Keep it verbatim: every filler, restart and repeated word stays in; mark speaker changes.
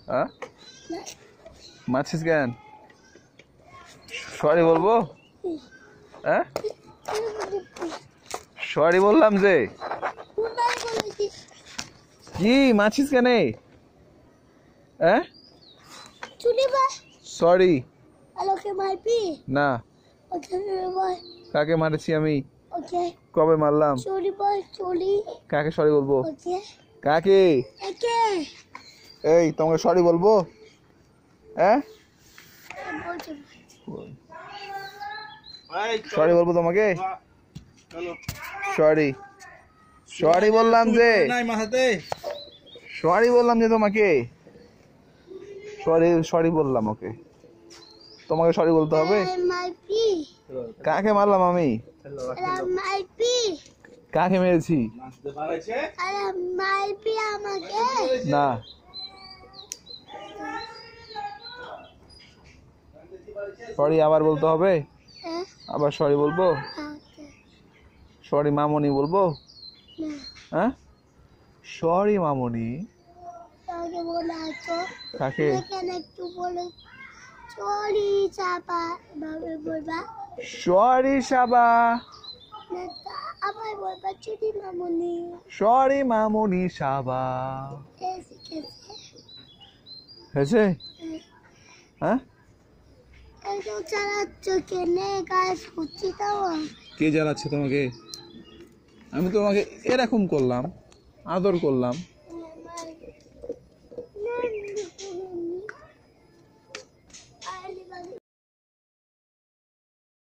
Speaker 1: হ্যাঁ মারছিস কেন? সরি বলবো? হ্যাঁ সরি বললাম যে। কি মারছিস কেন? হ্যাঁ সরি না। কাকে মারেছি আমি? কবে মারলাম? কাকে সরি বলবো? কাকে? এই তোমাকে সরি বলবো? হ্যাঁ সরি বলবো তোমাকে? সরি সরি বললাম যে। সরি বললাম যে তোমাকে। সরি সরি বললাম ওকে। তোমাকে সরি বলতে হবে? কাকে মারলাম আমি? কাকে মেরেছি? না সরি আবার বলতে হবে? আবার সরি বলবো? সরি মামনি বলবো? হ্যাঁ সরি মামনি। কাকে? সরি সাবা। সরি মামনি সাবা। হয়েছে? হ্যাঁ কে জ্বালাচ্ছে তোমাকে? আমি তোমাকে এরকম করলাম, আদর করলাম।